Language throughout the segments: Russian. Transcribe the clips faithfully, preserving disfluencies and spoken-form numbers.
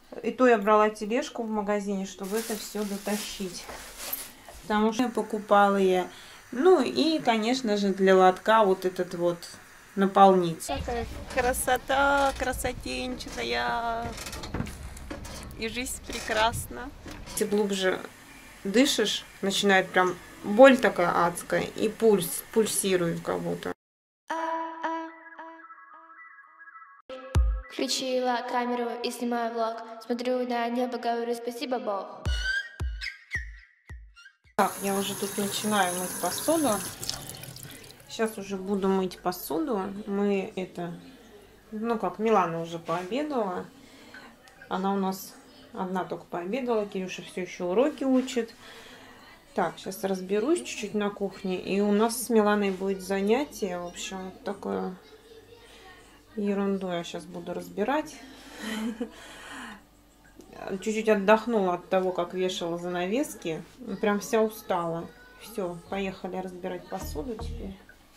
И то я брала тележку в магазине, чтобы это все дотащить. Потому что я покупала я. Ну и, конечно же, для лотка вот этот вот наполнитель. Какая красота, красотенькая. И жизнь прекрасна. Если глубже дышишь, начинает прям боль такая адская. И пульс, пульсирует как будто. Включила камеру и снимаю влог. Смотрю на небо, говорю спасибо, Бог. Так, я уже тут начинаю мыть посуду. Сейчас уже буду мыть посуду. Мы это... Ну как, Милана уже пообедала. Она у нас одна только пообедала. Кирюша все еще уроки учит. Так, сейчас разберусь чуть-чуть на кухне. И у нас с Миланой будет занятие. В общем, вот такое... Ерунду я сейчас буду разбирать. Чуть-чуть отдохнула от того, как вешала занавески. Прям вся устала. Все, поехали разбирать посуду теперь.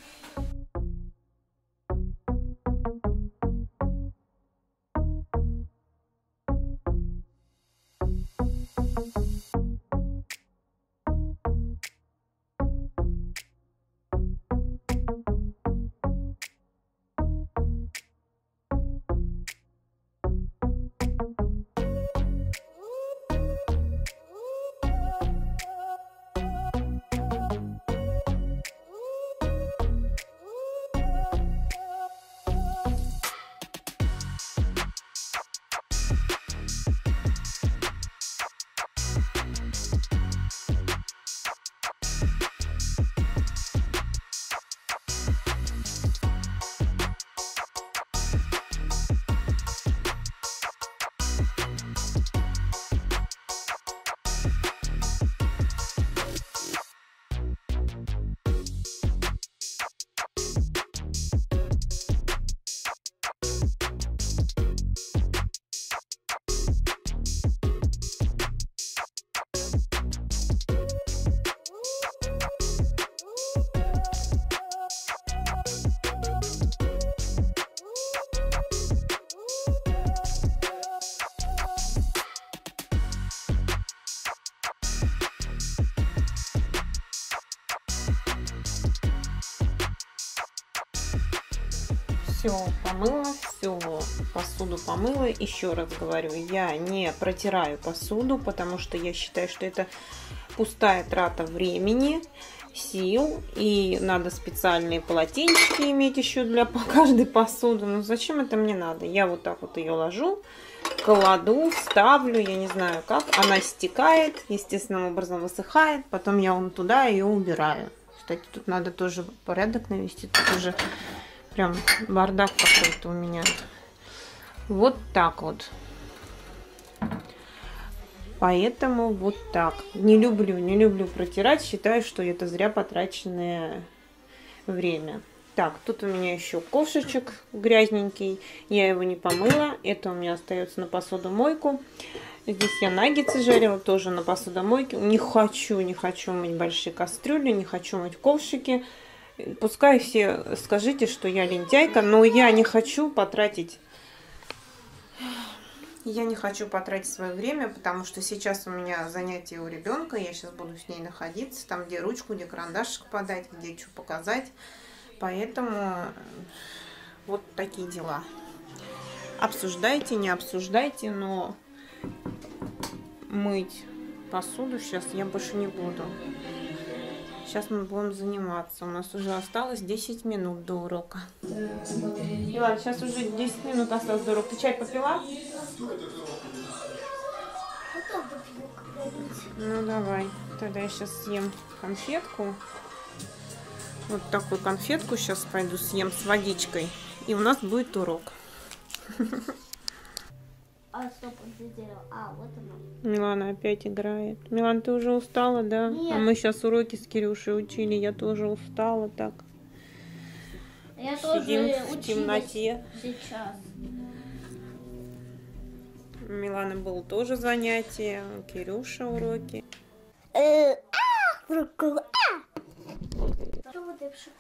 Все помыла, все посуду помыла. Еще раз говорю, я не протираю посуду, потому что я считаю, что это пустая трата времени, сил. И надо специальные полотенчики иметь еще для каждой посуды. Ну зачем это мне надо? Я вот так вот ее ложу, кладу, ставлю, я не знаю как. Она стекает, естественным образом высыхает. Потом я вон туда ее убираю. Кстати, тут надо тоже порядок навести. Тут уже... Прям бардак какой-то у меня. Вот так вот. Поэтому вот так. Не люблю, не люблю протирать. Считаю, что это зря потраченное время. Так, тут у меня еще ковшичек грязненький. Я его не помыла. Это у меня остается на посудомойку. Здесь я наггетсы жарила, тоже на посудомойке. Не хочу, не хочу мыть большие кастрюли, не хочу мыть ковшики. Пускай все скажите, что я лентяйка, но я не хочу потратить, я не хочу потратить свое время, потому что сейчас у меня занятие у ребенка, я сейчас буду с ней находиться, там где ручку, где карандашик подать, где что показать, поэтому вот такие дела. Обсуждайте, не обсуждайте, но мыть посуду сейчас я больше не буду. Сейчас мы будем заниматься. У нас уже осталось десять минут до урока. Милана, сейчас уже десять минут осталось до урока. Ты чай попила? Ну давай. Тогда я сейчас съем конфетку. Вот такую конфетку сейчас пойду съем с водичкой. И у нас будет урок. А, стоп, он сделал. А, вот оно. Милана опять играет. Милана, ты уже устала, да? Нет. А мы сейчас уроки с Кирюшей учили. Я тоже устала так. Я Сидим тоже в темноте. Сейчас. У Миланы было тоже занятие. У Кирюша уроки.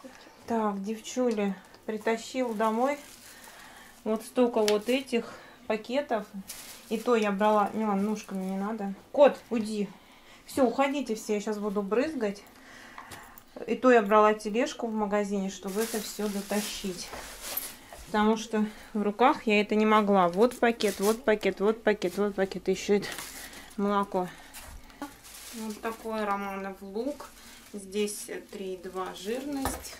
Так, девчули, притащил домой вот столько вот этих пакетов. И то я брала... Милан, ножками не надо. Кот, уйди. Все, уходите все, я сейчас буду брызгать. И то я брала тележку в магазине, чтобы это все дотащить. Потому что в руках я это не могла. Вот пакет, вот пакет, вот пакет, вот пакет. Еще это молоко. Вот такой Романов лук. Здесь три и два жирность.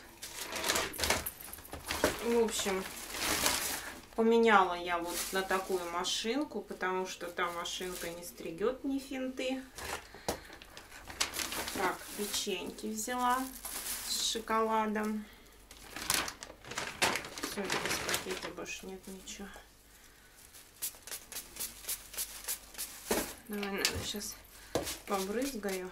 В общем, поменяла я вот на такую машинку, потому что та машинка не стригет ни финты. Так, печеньки взяла с шоколадом. Все, без пакета больше нет ничего. Давай, наверное, сейчас побрызгаю.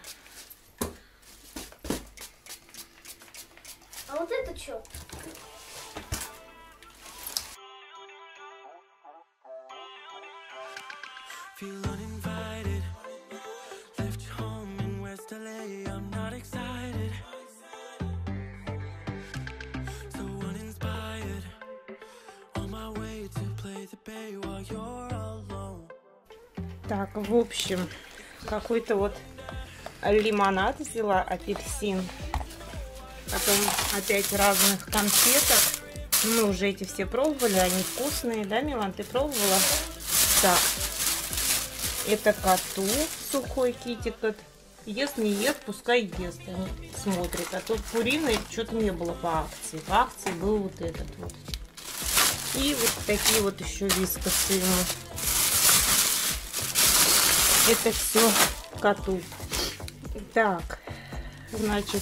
А вот это что? Feel uninvited. Left home in West L A. I'm not excited. So uninspired. On my way to play the bay while you're alone. Так, в общем, какой-то вот лимонад взяла, апельсин. Потом опять разных конфеток. Мы уже эти все пробовали, они вкусные, да, Милан, ты пробовала? Так, это коту сухой китикет. Ест, не ест, пускай ест, они смотрят. А тут куриный что-то не было по акции. По акции был вот этот вот. И вот такие вот еще вискосы ему. Это все коту. Так, значит,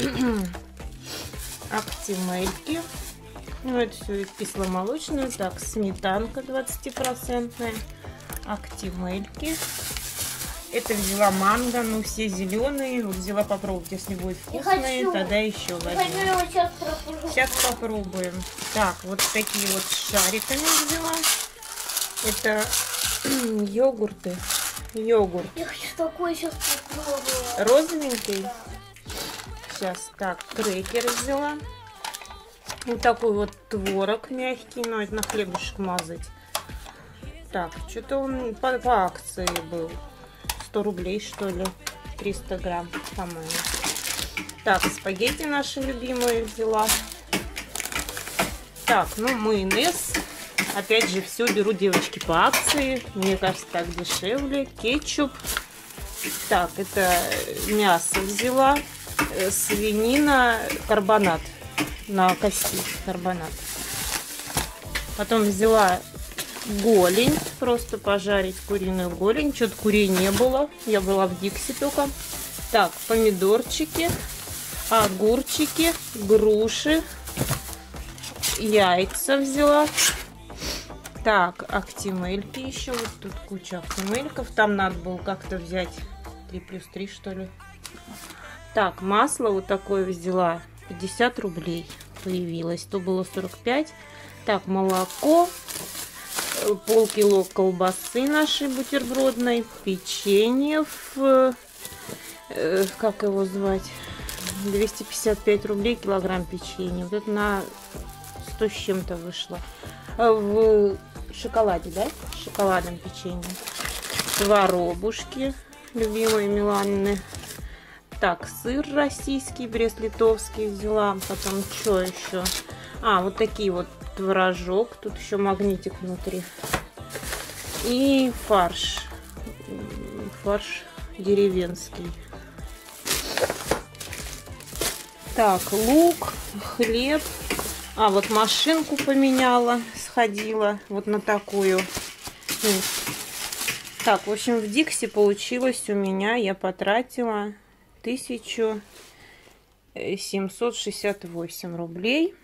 актимельки. Ну, это все кисломолочное. Так, сметанка двадцатипроцентная. Актимельки. Это взяла манго, ну все зеленые. Вот взяла попробовать, если будет вкусные, тогда еще возьму. Сейчас, сейчас попробуем. Так, вот такие вот шариками взяла. Это йогурты. Йогурт. Я хочу такой сейчас попробовать. Розовенький. Да. Сейчас, так, крекер взяла. Вот такой вот творог мягкий, но это на хлебушек мазать. Так, что-то он по, по акции был. сто рублей, что ли. триста грамм, по-моему. Так, спагетти наши любимые взяла. Так, ну майонез. Опять же, все беру, девочки, по акции. Мне кажется, так дешевле. Кетчуп. Так, это мясо взяла. Свинина, карбонат. На кости карбонат. Потом взяла голень. Просто пожарить куриную голень. Что-то курей не было. Я была в Дикси только. Так, помидорчики. Огурчики. Груши. Яйца взяла. Так, актимельки еще. Вот тут куча актимельков. Там надо было как-то взять три плюс три, что ли. Так, масло вот такое взяла. пятьдесят рублей появилось. То было сорок пять. Так, молоко. Полкило колбасы нашей бутербродной. Печенье. В, э, как его звать? двести пятьдесят пять рублей килограмм печенья. Вот это на сто с чем-то вышло. В шоколаде, да? С шоколадом печенье. Творобушки. Любимые Миланны. Так, сыр российский, брест-литовский взяла. Потом что еще? А, вот такие вот творожок. Тут еще магнитик внутри. И фарш. Фарш деревенский. Так, лук, хлеб. А, вот машинку поменяла, сходила вот на такую. Так, в общем, в Дикси получилось у меня, я потратила тысячу семьсот шестьдесят восемь рублей.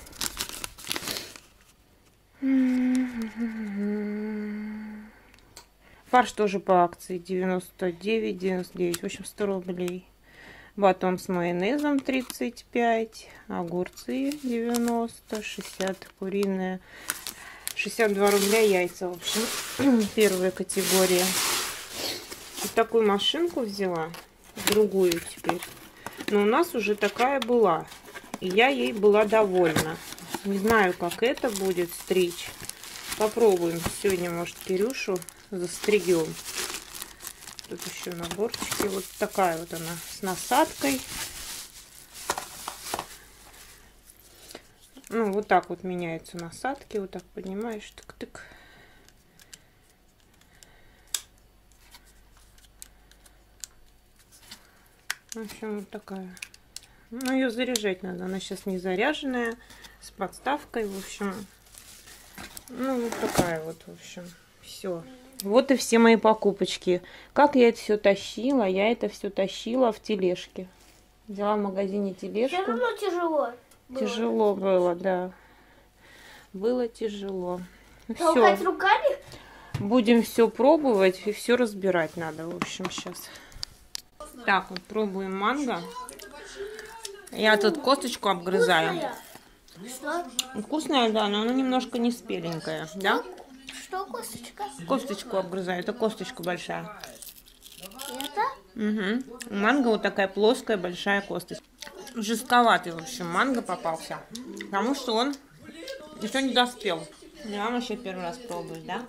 Фарш тоже по акции девяносто девять девяносто девять, в общем, сто рублей. Батон с майонезом тридцать пять, огурцы девяносто, шестьдесят куриные, шестьдесят два рубля яйца, в общем, первая категория. Вот такую машинку взяла, другую теперь. Но у нас уже такая была, и я ей была довольна. Не знаю, как это будет стричь. Попробуем сегодня, может, Кирюшу застригем. Тут еще наборчики. Вот такая вот она с насадкой. Ну, вот так вот меняются насадки. Вот так поднимаешь, тык-тык. В общем, вот такая. Ну, ее заряжать надо. Она сейчас не заряженная, с подставкой. В общем, ну, вот такая вот, в общем, все. Вот и все мои покупочки. Как я это все тащила? Я это все тащила в тележке. Взяла в магазине тележку. Все равно тяжело. Было. Тяжело было, да. Было тяжело. Толкать руками? Будем все пробовать и все разбирать надо. В общем, сейчас. Так, вот пробуем манго. Я тут косточку обгрызаю. Что? Вкусная, да, но она немножко не спеленькая, да? Что, косточка? Косточку обгрызаю. Это косточка большая. Это? Угу. Манго вот такая плоская, большая косточка. Жестковатый, в общем, манго попался. Потому что он еще не доспел. Мама еще первый раз пробует, да?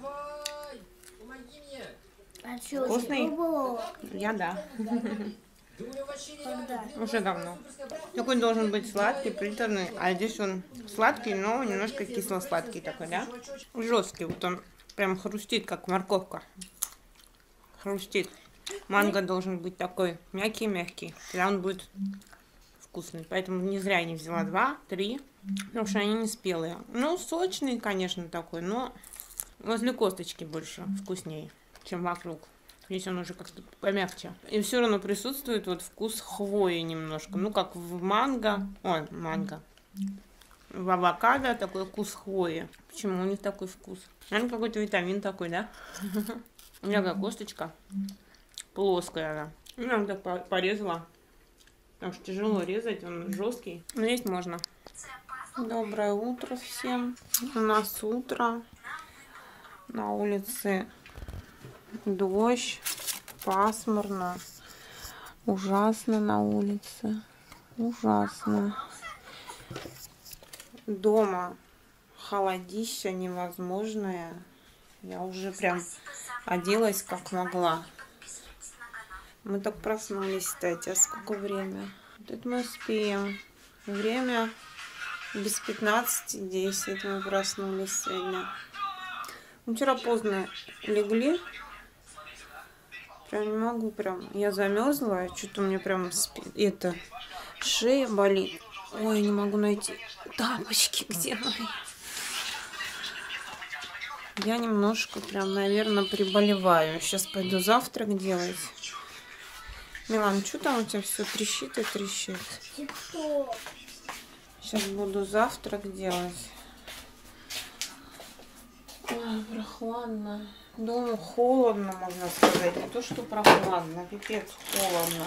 А что, Вкусный? пробовала? Я да. Когда? Уже давно. Такой должен быть сладкий, приторный. А здесь он сладкий, но немножко кисло-сладкий такой, да? Жесткий. Вот он прям хрустит, как морковка. Хрустит. Манго должен быть такой мягкий-мягкий. Тогда он будет вкусный. Поэтому не зря я не взяла два, три. Потому что они не спелые. Ну, сочный, конечно, такой, но возле косточки больше вкуснее, чем вокруг. Здесь он уже как-то помягче. И все равно присутствует вот вкус хвои немножко. Ну, как в манго. Ой, манго. В авокадо такой вкус хвои. Почему у них такой вкус? Наверное, какой-то витамин такой, да? У меня такая косточка. Плоская она. Я так порезала. Потому что тяжело резать, он жесткий. Но есть можно. Доброе утро всем. У нас утро. На улице дождь, пасмурно, ужасно на улице, ужасно. Дома холодища невозможное. Я уже прям оделась как могла. Мы так проснулись, кстати. А сколько время? Тут мы успеем. Время без пятнадцати десять мы проснулись сегодня. Мы вчера поздно легли. Прям не могу, прям. Я замерзла, что-то у меня прям спи... это шея болит. Ой, не могу найти тапочки, где мои. Я немножко прям, наверное, приболеваю. Сейчас пойду завтрак делать. Милан, что там у тебя все трещит и трещит? Сейчас буду завтрак делать. Ой, прохладно. Дома холодно, можно сказать. Не то, что прохладно, пипец холодно.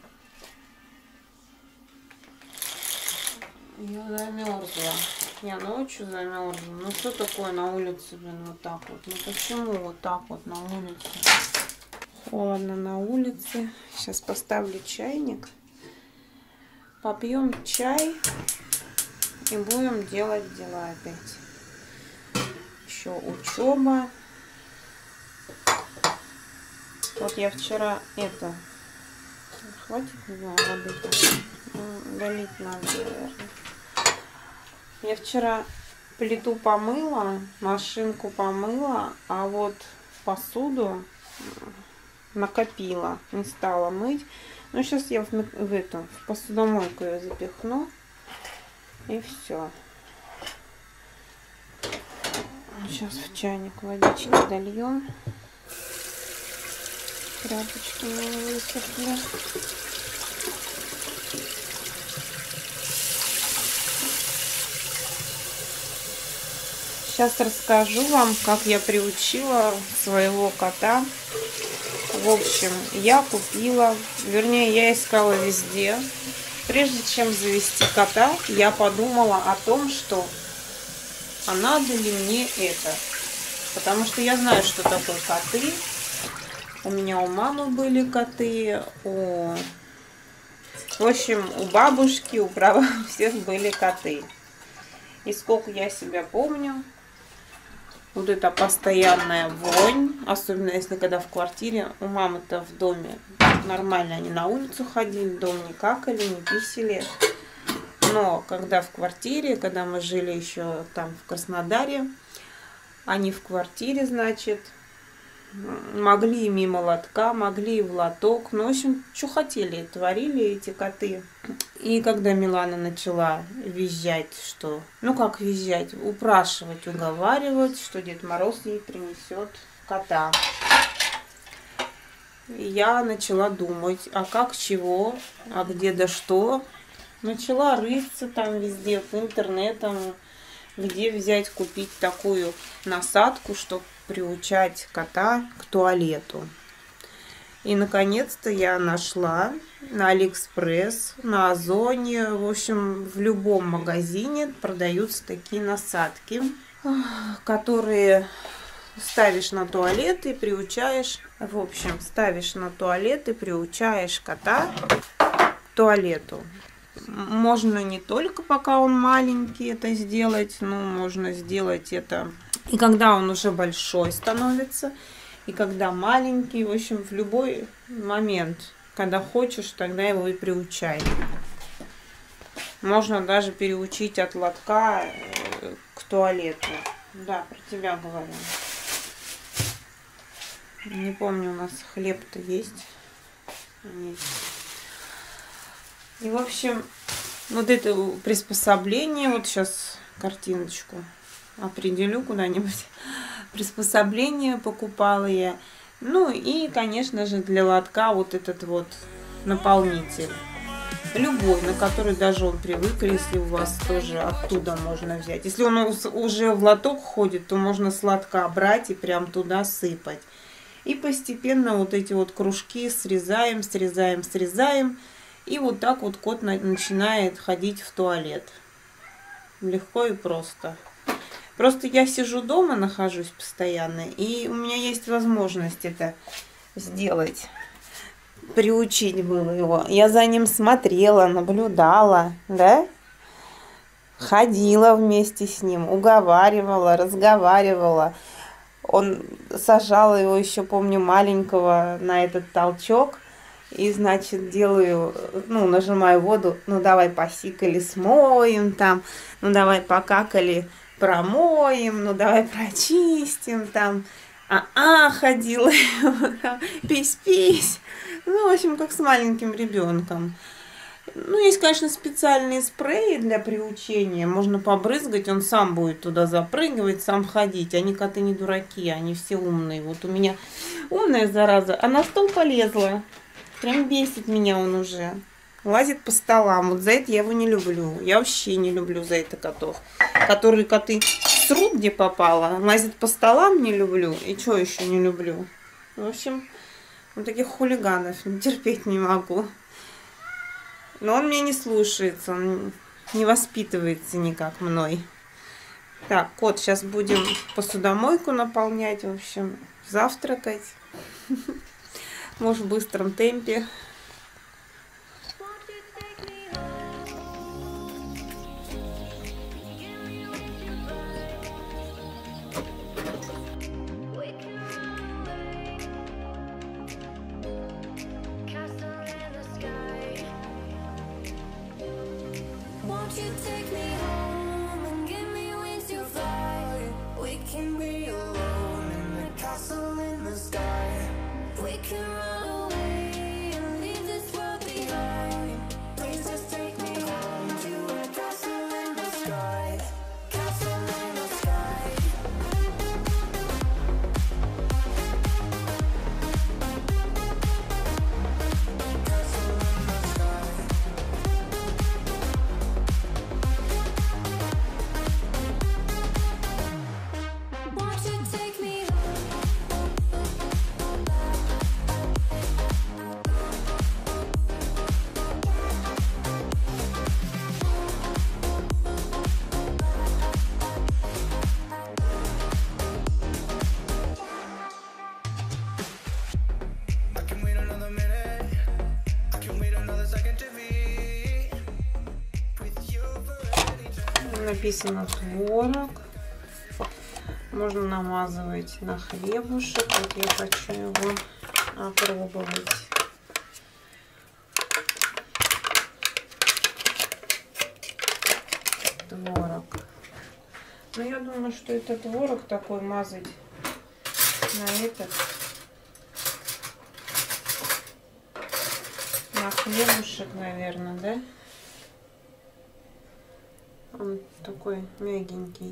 Я замерзла. Я ночью замерзла. Ну что такое на улице, блин, вот так вот? Ну почему вот так вот на улице? Холодно на улице. Сейчас поставлю чайник. Попьем чай. И будем делать дела опять. Еще учеба. Вот я вчера это... Хватит, не знаю, воды-то. Ну, долить надо, наверное. Я вчера плиту помыла, машинку помыла, а вот посуду накопила. Не стала мыть. Ну, сейчас я в, в эту, в посудомойку ее запихну. И все. Сейчас в чайник водички дольем. Тряпочки мы высохли. Сейчас расскажу вам, как я приучила своего кота. В общем, я купила, вернее, я искала везде. Прежде чем завести кота, я подумала о том, что а надо ли мне это. Потому что я знаю, что такое коты. У меня у мамы были коты, у... в общем, у бабушки, у права всех были коты. И сколько я себя помню, Вот это постоянная вонь, особенно если когда в квартире. У мамы-то в доме нормально, они на улицу ходили, в дом не какали, не писали. Но когда в квартире, когда мы жили еще там в Краснодаре, они в квартире, значит, могли и мимо лотка, могли и в лоток. Ну, в общем, что хотели, творили эти коты. И когда Милана начала визжать, что... Ну, как визжать? Упрашивать, уговаривать, что Дед Мороз ей принесет кота. И я начала думать, а как, чего, а где да что. Начала рыться там везде, по интернетам, где взять, купить такую насадку, чтобы приучать кота к туалету. И наконец-то я нашла на Алиэкспресс, на Озоне, в общем, в любом магазине продаются такие насадки, которые ставишь на туалет и приучаешь, в общем, ставишь на туалет и приучаешь кота к туалету. Можно не только пока он маленький это сделать, но можно сделать это и когда он уже большой становится, и когда маленький, в общем, в любой момент, когда хочешь, тогда его и приучай. Можно даже переучить от лотка к туалету. Да, про тебя говорю. Не помню, у нас хлеб-то есть. Есть. И, в общем, вот это приспособление, вот сейчас картиночку определю куда-нибудь. Приспособление покупала я. Ну и, конечно же, для лотка вот этот вот наполнитель. Любой, на который даже он привык, если у вас тоже оттуда можно взять. Если он уже в лоток ходит, то можно с лотка брать и прям туда сыпать. И постепенно вот эти вот кружки срезаем, срезаем, срезаем. И вот так вот кот начинает ходить в туалет. Легко и просто. Просто я сижу дома, нахожусь постоянно, и у меня есть возможность это сделать. Приучить было его. Я за ним смотрела, наблюдала, да? Ходила вместе с ним, уговаривала, разговаривала. Он сажала его еще, помню, маленького на этот толчок. И, значит, делаю, ну, нажимаю воду, ну, давай посикали, смоем там, ну, давай покакали, промоем, ну, давай прочистим там. А-а, ходила, пись-пись. Ну, в общем, как с маленьким ребенком. Ну, есть, конечно, специальные спреи для приучения. Можно побрызгать, он сам будет туда запрыгивать, сам ходить. Они коты не дураки, они все умные. Вот у меня умная зараза, а на стол полезла. Прям бесит меня он уже. Лазит по столам. Вот за это я его не люблю. Я вообще не люблю за это котов. Которые коты срут, где попало. Лазит по столам не люблю. И что еще не люблю? В общем, вот таких хулиганов терпеть не могу. Но он меня не слушается. Он не воспитывается никак мной. Так, кот, сейчас будем посудомойку наполнять. В общем, завтракать. Может, в быстром темпе. Написано творог. Можно намазывать на хлебушек. Вот я хочу его опробовать. Творог. Ну, я думаю, что это творог такой мазать на этот, на хлебушек, наверное, да? Он такой мягенький.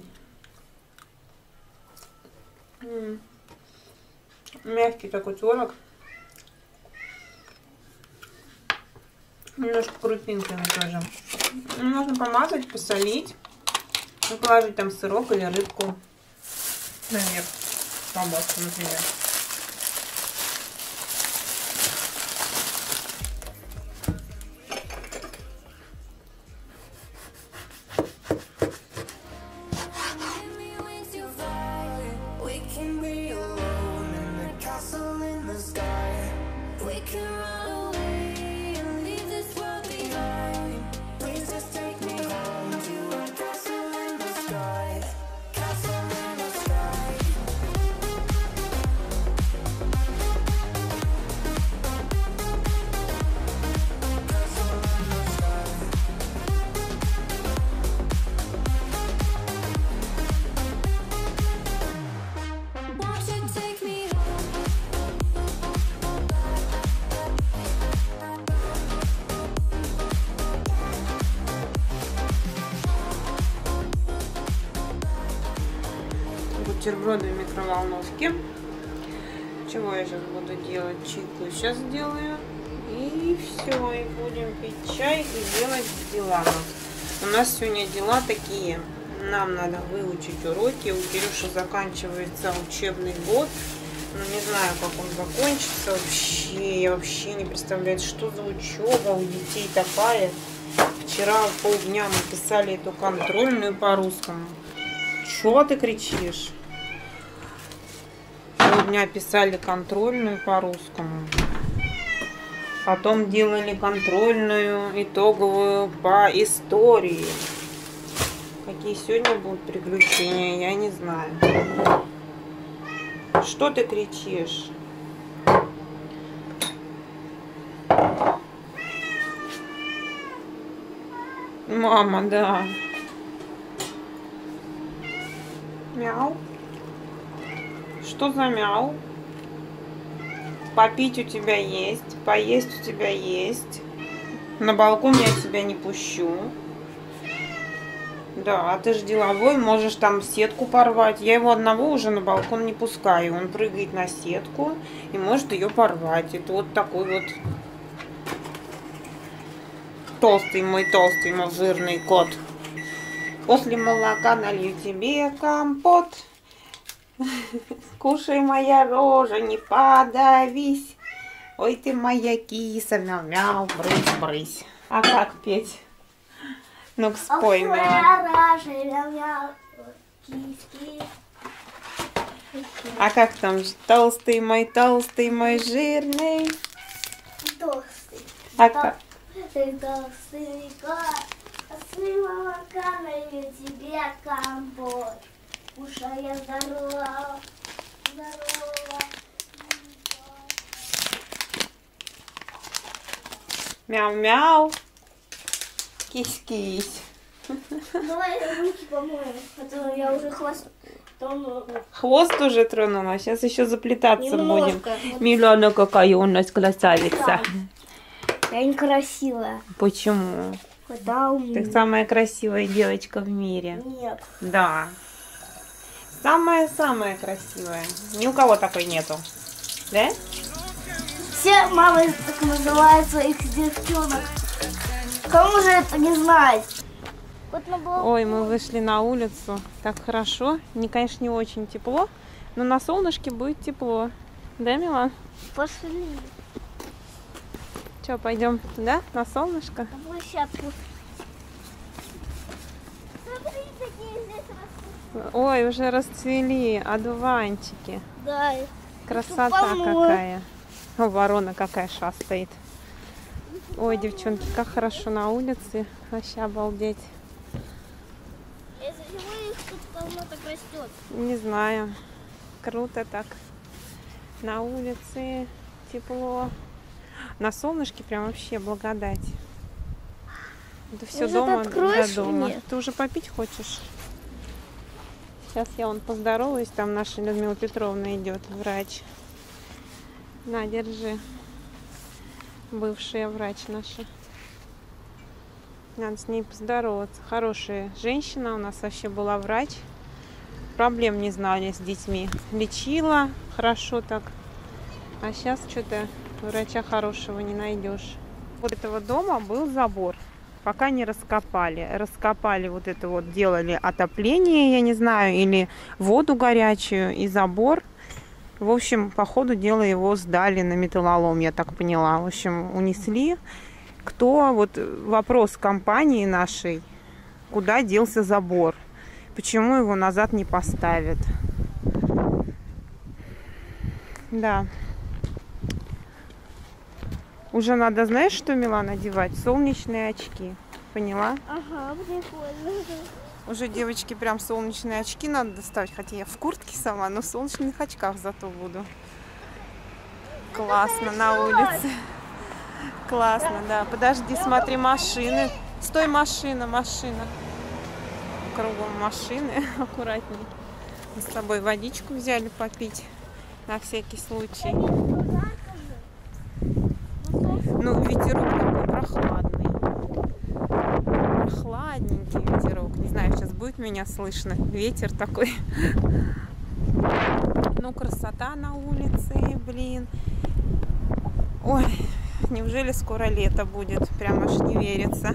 М-м. Мягкий такой творог. Немножко крупинками тоже. Можно помазать, посолить. И положить там сырок или рыбку. Наверх. Колбаску, например. Бутерброды в микроволновке. Чего я сейчас буду делать? Чайку сейчас сделаю. И все. И будем пить чай и делать дела. У нас сегодня дела такие. Нам надо выучить уроки. У Кирюши заканчивается учебный год. Но не знаю, как он закончится. Вообще, я вообще не представляю, что за учеба у детей такая. Вчера полдня мы писали эту контрольную по русскому. Чего ты кричишь? Полдня писали контрольную по русскому. Потом делали контрольную итоговую по истории. Какие сегодня будут приключения, я не знаю. Что ты кричишь? Мама, да. Мяу. Что за мяу? Попить у тебя есть, поесть у тебя есть. На балкон я тебя не пущу. Да, ты же деловой, можешь там сетку порвать. Я его одного уже на балкон не пускаю. Он прыгает на сетку и может ее порвать. Это вот такой вот толстый мой, толстый мой жирный кот. После молока налью тебе компот. Кушай, моя рожа, не подавись. Ой, ты моя киса, мяу-мяу, брысь-брысь. А как петь? Ну-ка, спой, мяу. А как там? Толстый мой, толстый мой, жирный. Толстый. А как? Ты толстый кот. После молока налью тебе компот. Кушай, здорово, здорово. Мяу-мяу. Кись-кись. Давай руки помоем, а то я уже хвост тронула. Хвост уже тронула. Сейчас еще заплетаться Немножко. будем. Милана, какая у нас красавица. Я некрасивая. Почему? Когда Ты самая красивая девочка в мире. Нет. Да. Самая-самая красивая. Ни у кого такой нету. Да? Все мамы так называют своих девчонок. Кому же это не знать? Вот на балконе. Ой, мы вышли на улицу. Так хорошо. Не, конечно, не очень тепло, но на солнышке будет тепло. Да, Милан? Пошли. Че, пойдем, да, на солнышко? На площадку. Смотри, какие здесь растут. Ой, уже расцвели одуванчики. Да. Красота полно. какая. О, ворона какая шастает. Ой, девчонки, как хорошо на улице. Вообще обалдеть. Из-за чего их тут полно так растет? ждет? Не знаю. Круто так. На улице тепло. На солнышке прям вообще благодать. Это все Может, дома откроешь до дома. мне? Ты уже попить хочешь? Сейчас я вон поздороваюсь. Там наша Людмила Петровна идет, врач. На, держи. Бывшая врач наша. Надо с ней поздороваться. Хорошая женщина. У нас вообще была врач. Проблем не знали с детьми. Лечила хорошо так. А сейчас что-то врача хорошего не найдешь. Вот этого дома был забор. Пока не раскопали. Раскопали вот это вот, делали отопление, я не знаю, или воду горячую и забор. В общем, по ходу дела его сдали на металлолом, я так поняла. В общем, унесли. Кто, вот вопрос компании нашей, куда делся забор? Почему его назад не поставят? Да. Уже надо, знаешь, что, Милана, одевать? Солнечные очки. Поняла? Ага, прикольно. Уже девочки прям солнечные очки надо доставать. Хотя я в куртке сама, но в солнечных очках зато буду. Классно на улице. Классно, да. Подожди, смотри, машины. Стой, машина, машина. Кругом машины. Аккуратней. Мы с собой водичку взяли попить. На всякий случай. Ну, ветерок такой прохладный. Прохладненький ветерок. Не знаю, сейчас будет меня слышно. Ветер такой. Ну, красота на улице, блин. Ой, неужели скоро лето будет? Прям аж не верится.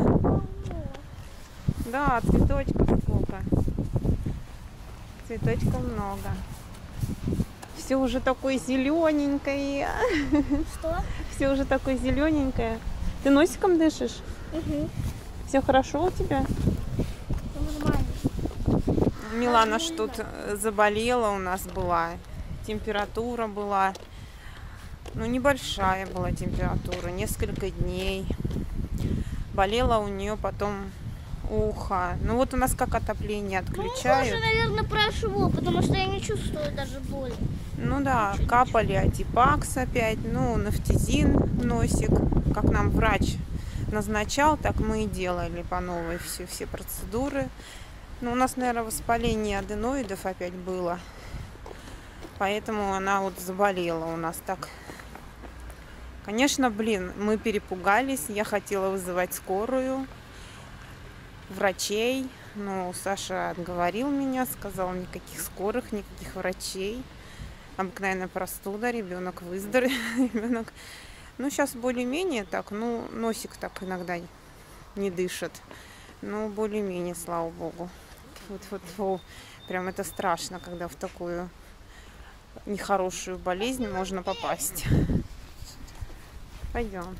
Да, цветочков сколько. Цветочков много. Все уже такое зелененькое. Что? Все уже такое зелененькое. Ты носиком дышишь? Угу. Все хорошо у тебя? Нормально. Милана ж тут заболела у нас была. Температура была. Ну, небольшая была температура. Несколько дней. Болела у нее потом ухо. Ну, вот у нас как отопление отключают. Ну, уже, наверное, прошло, потому что я не чувствую даже боли. Ну да, капали антипакс опять, ну, нафтизин в носик. Как нам врач назначал, так мы и делали по новой все, все процедуры. Ну, у нас, наверное, воспаление аденоидов опять было. Поэтому она вот заболела у нас так. Конечно, блин, мы перепугались. Я хотела вызывать скорую, врачей. Но Саша отговорил меня, сказал, никаких скорых, никаких врачей. Обыкновенная простуда, ребенок выздоровеет. Ребенок... Ну, сейчас более-менее так, ну, носик так иногда не дышит. Ну, более-менее, слава богу. Вот, вот, вот. Прям это страшно, когда в такую нехорошую болезнь можно попасть. Пойдем.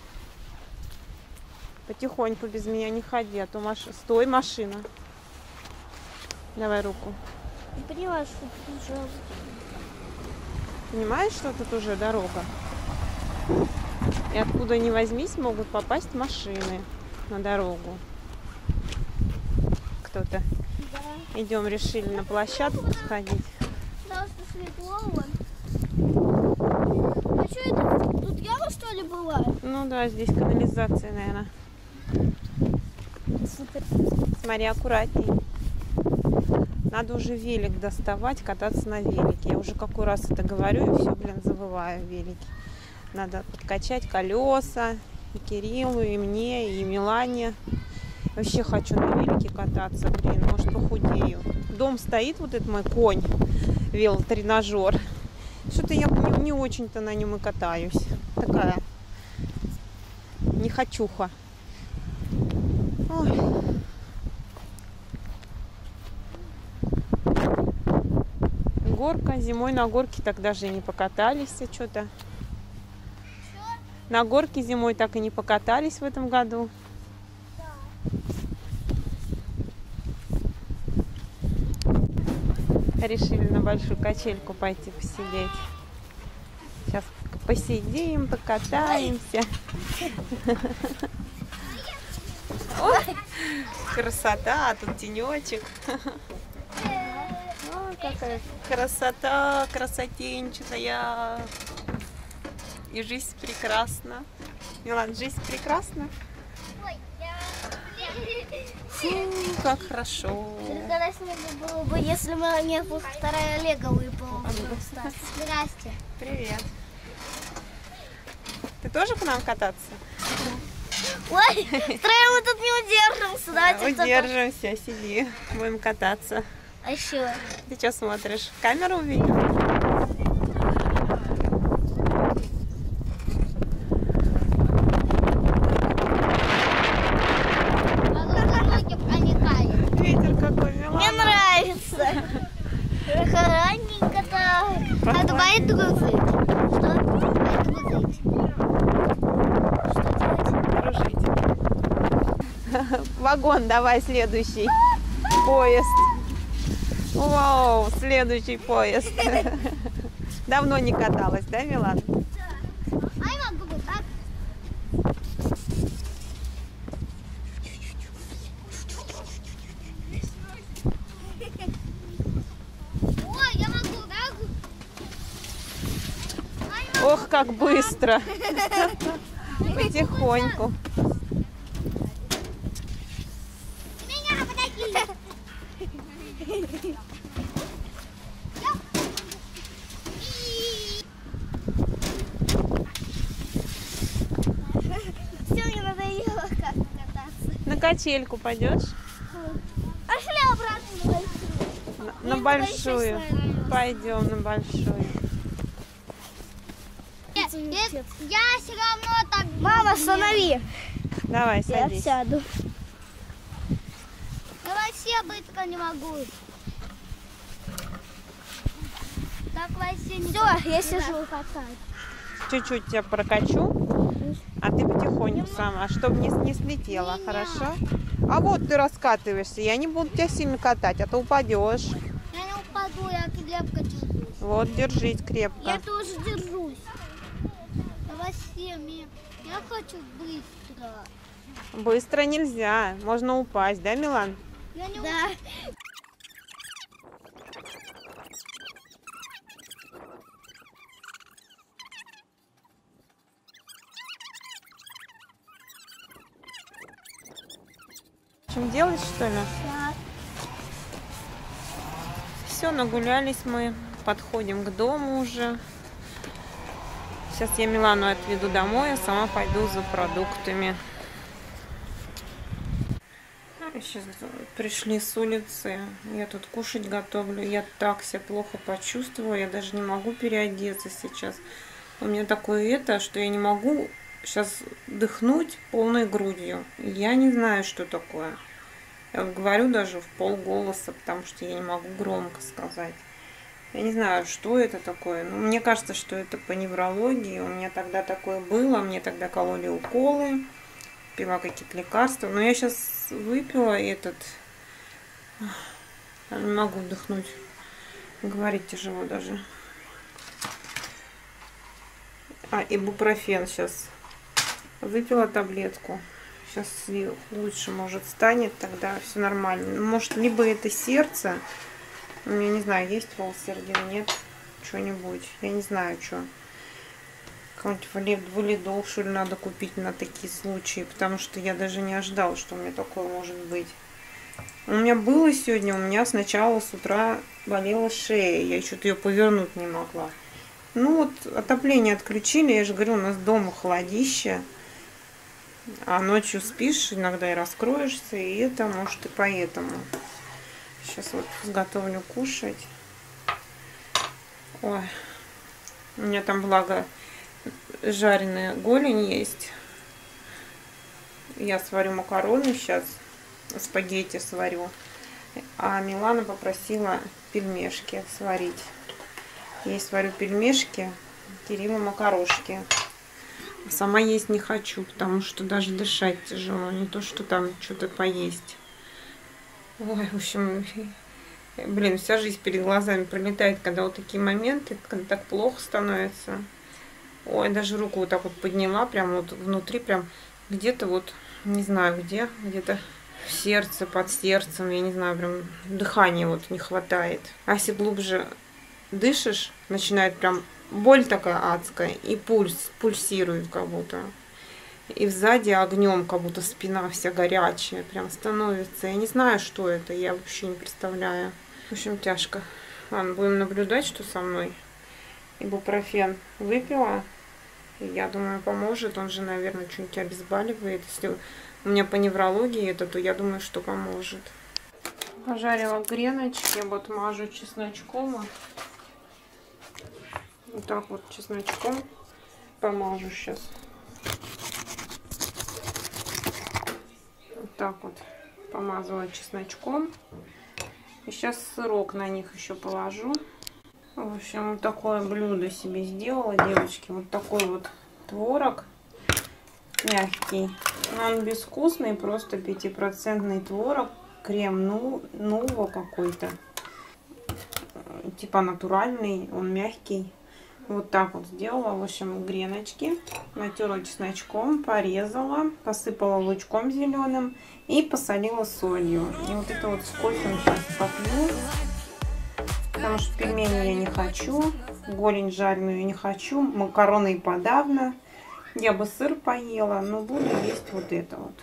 Потихоньку, без меня не ходи, а то маш... Стой, машина. Давай руку. Не поняла, что тут уже... Понимаешь, что тут уже дорога? И откуда ни возьмись, могут попасть машины на дорогу. Кто-то. Да. Идем, решили на площадку сходить. Да, что светло вон. А что это? Тут яма, что ли, была? Ну да, здесь канализация, наверное. Супер. Смотри, аккуратней. Надо уже велик доставать, кататься на велике. Я уже какой раз это говорю и все, блин, забываю велики. Надо подкачать колеса и Кириллу, и мне, и Милане. Вообще хочу на велике кататься, блин, может похудею. Дом стоит вот этот мой конь, велотренажер. Что-то я не, не очень-то на нем и катаюсь. Такая нехочуха. Ой. Горка. Зимой на горке так даже и не покатались что-то. На горке зимой так и не покатались в этом году. Решили на большую качельку пойти посидеть. Сейчас посидим, покатаемся. Ой, красота, тут тенечек. какая красота, красотенчатая. И жизнь прекрасна. Милан, жизнь прекрасна. Фу, как хорошо. Когда снега было бы, если бы мне вторая лего выпала. Здрасте. Привет. Ты тоже к нам кататься? Ой, втроем мы тут не удержимся. Давайте кто-то- Удержимся, сиди. Будем кататься. А еще? Ты что смотришь? Камеру увидел? Ветер какой, Мне Милана. нравится. Ранненько так. А давай дружить. Что? Давай дружить. Что делать? Дружить. Вагон давай следующий. Поезд. Вау, следующий поезд. Давно не каталась, да, Милана? А я могу вот так. Ой, я могу так. Ох, как быстро. Потихоньку. Меня подойди. Все, мне надоело как кататься. На качельку пойдешь? Пошли обратно на На, большую. на большую. Пойдем на большую. Я все равно так. Мама, останови. Давай, Я садись. сяду. Я вообще быстро не могу. Так вообще не. Все, я сижу катать. Чуть-чуть тебя прокачу, а ты потихоньку сама, чтобы не, не слетела, Меня. хорошо? А вот ты раскатываешься, я не буду тебя сильно катать, а то упадешь. Я не упаду, я крепко держусь. Вот, держись крепко. Я тоже держусь. Я вообще, мне... я хочу быстро. Быстро нельзя, можно упасть, да, Милан? Я не да. В чем делать, что ли? Да. Все, нагулялись мы, подходим к дому уже. Сейчас я Милану отведу домой, а сама пойду за продуктами. Сейчас пришли с улицы, я тут кушать готовлю, я так себя плохо почувствовала, я даже не могу переодеться сейчас. У меня такое это, что я не могу сейчас дыхнуть полной грудью. Я не знаю, что такое. Я вот говорю даже в полголоса, потому что я не могу громко сказать. Я не знаю, что это такое. Но мне кажется, что это по неврологии. У меня тогда такое было, мне тогда кололи уколы, пила какие-то лекарства. Но я сейчас выпила этот... Я не могу вдохнуть. Говорить тяжело даже. А, ибупрофен сейчас. Выпила таблетку. Сейчас лучше, может, станет, тогда все нормально. Может, либо это сердце. У меня, не знаю, есть полсердин, нет, что-нибудь. Я не знаю, что. Какой-нибудь валидол, что ли, надо купить на такие случаи. Потому что я даже не ожидала, что у меня такое может быть. У меня было сегодня, у меня сначала с утра болела шея. Я что-то ее повернуть не могла. Ну вот, отопление отключили. Я же говорю, у нас дома холодище. А ночью спишь, иногда и раскроешься. И это, может, и поэтому. Сейчас вот готовлю кушать. Ой, у меня там, благо, жареная голень есть. Я сварю макароны сейчас, спагетти сварю. А Милана попросила пельмешки сварить. Я сварю пельмешки, Кириллу макарошки. Сама есть не хочу, потому что даже дышать тяжело, не то, что там что-то поесть. Ой, в общем, блин, вся жизнь перед глазами пролетает, когда вот такие моменты, когда так плохо становится. Ой, даже руку вот так вот подняла, прям вот внутри, прям где-то вот, не знаю где, где-то в сердце, под сердцем, я не знаю, прям дыхания вот не хватает. А если глубже дышишь, начинает прям боль такая адская, и пульс пульсирует как будто. И сзади огнем, как будто спина вся горячая, прям становится. Я не знаю, что это, я вообще не представляю. В общем, тяжко. Ладно, будем наблюдать, что со мной. Ибупрофен выпила. Я думаю, поможет. Он же, наверное, что-нибудь обезболивает. Если у меня по неврологии это, то я думаю, что поможет. Пожарила греночки. Вот мажу чесночком. Вот так вот чесночком помажу сейчас. Вот так вот помазала чесночком. И сейчас сырок на них еще положу. В общем, вот такое блюдо себе сделала, девочки. Вот такой вот творог мягкий. Он безвкусный, просто пятипроцентный творог. Крем ну, Нува какой-то. Типа натуральный, он мягкий. Вот так вот сделала. В общем, греночки. Натерла чесночком, порезала, посыпала лучком зеленым и посолила солью. И вот это вот с кофе сейчас попью. Потому что пельмени я не хочу, голень жареную я не хочу, макароны и подавно. Я бы сыр поела, но буду есть вот это вот.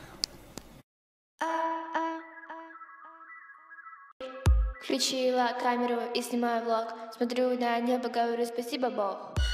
Включила камеру и снимаю влог. Смотрю на небо, говорю спасибо, Бог.